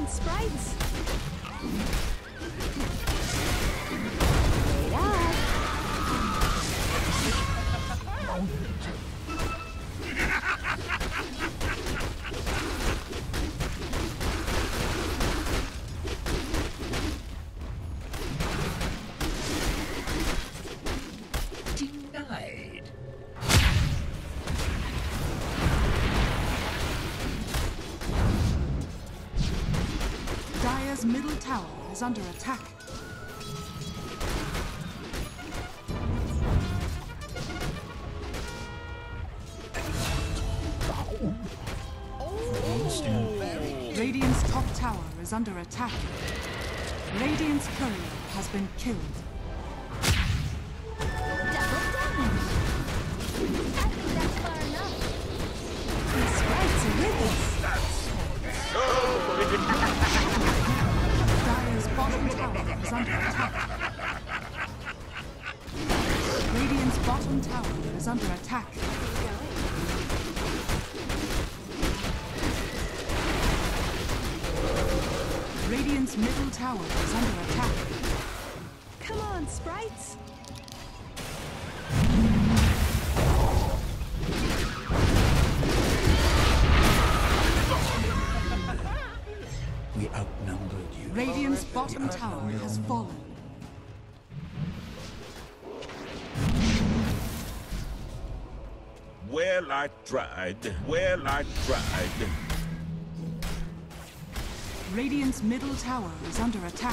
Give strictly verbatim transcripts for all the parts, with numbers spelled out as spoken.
sprites. Wait up. Denied. Dire's middle tower is under attack. Radiant's top tower is under attack. Radiant's courier has been killed. Double damage. I think that's far enough. These sprites are with us. Dire's bottom tower is under attack. Radiant's bottom tower is under attack. Radiant's middle tower is under attack. Come on, sprites. We outnumbered you. Radiant's bottom tower has fallen. Well, I tried. Well, I tried. Radiant's middle tower is under attack.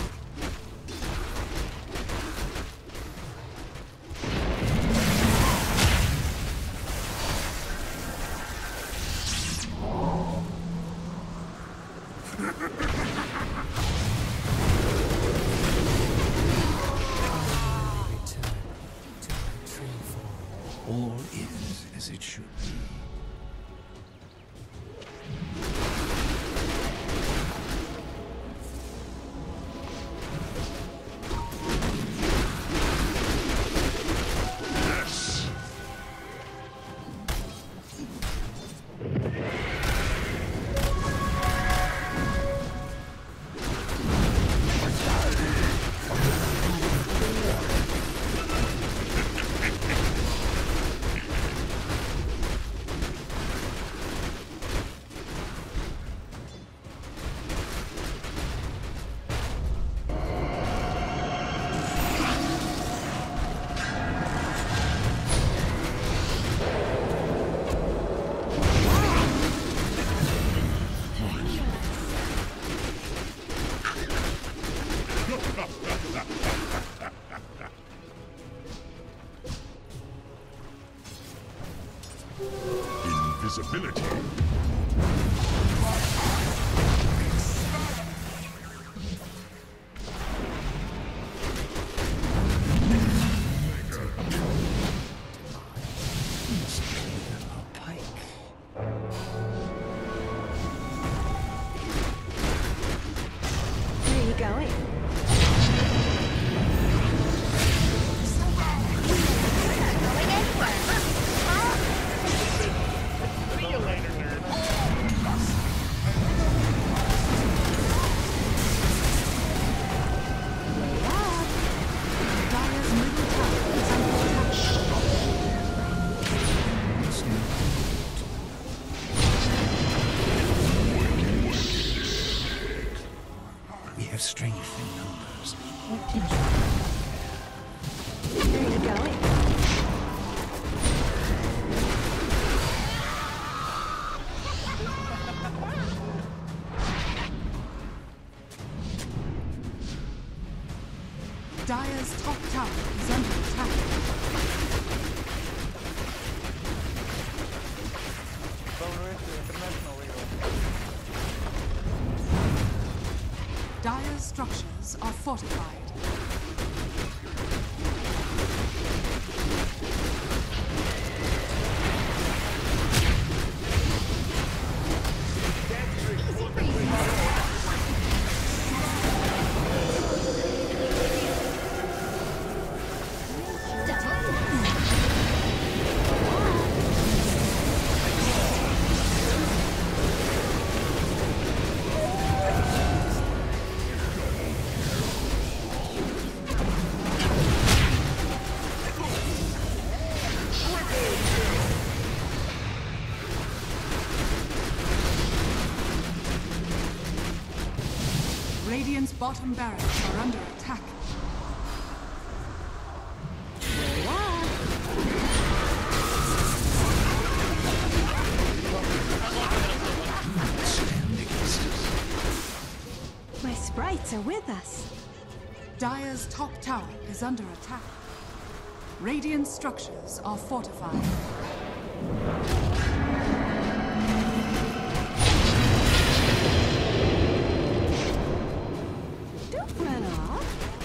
All is as it should be. Invisibility. Where are you going? Dire's middle tower is under attack. We have strength in numbers. Where are you going? Dire's top tower is under attack. Dire's structures are fortified. Radiant's bottom barracks are under attack. Stand against us. My sprites are with us. Dire's top tower is under attack. Radiant structures are fortified. Don't run off.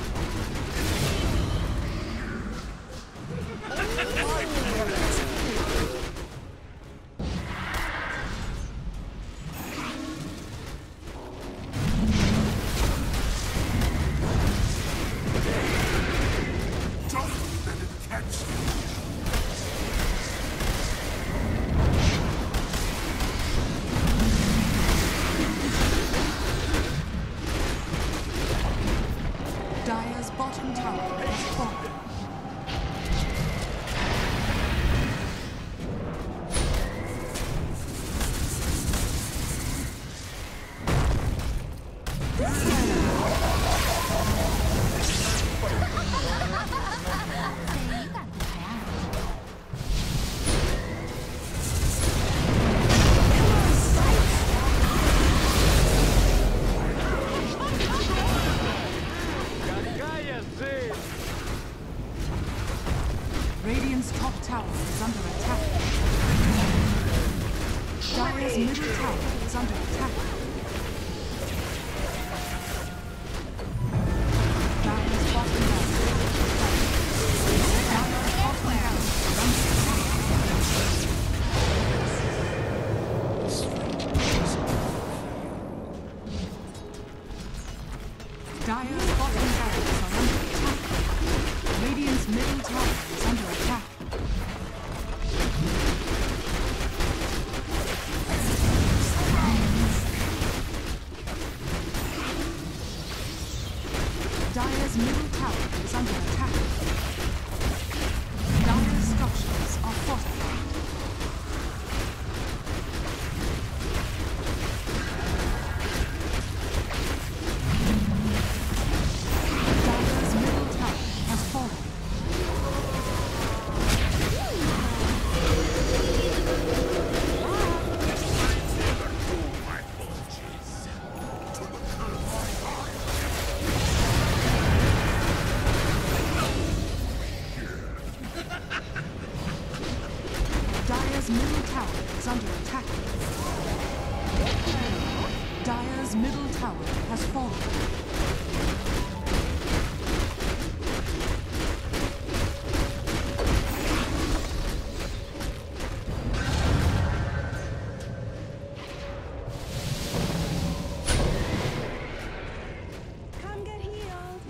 Dire's bottom tower has fallen. Radiant's top tower is under attack. Dire's middle tower is under attack. Dire's bottom barracks. Dire's bottom barracks are under attack. Dire's bottom barracks are under attack. Radiant's middle tower is under attack. Dire's middle tower is under attack. Dire's structures are fortified. Dire's middle tower has fallen. Dire's middle tower is under attack. Dire's middle tower has fallen. Come get healed.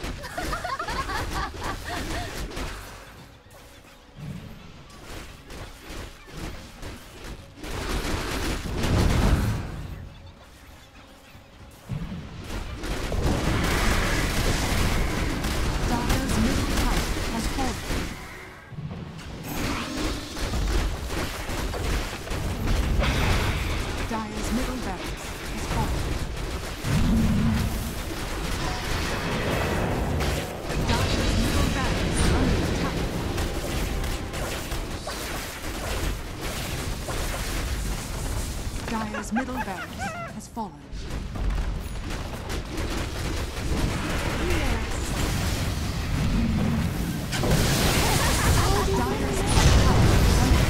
Dire's middle tower has fallen. Dire's middle barracks has fallen. Dire's middle barracks are under attack. Dire's middle barracks has fallen. Dire's top tower is under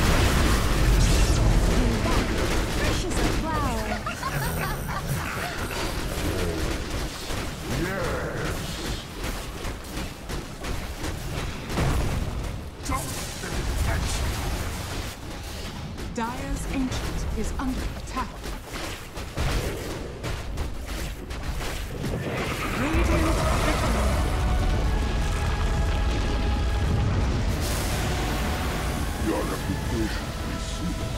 attack. Fresh as a flower. Dire's ancient is under attack. Radiant victory. Your reputation precedes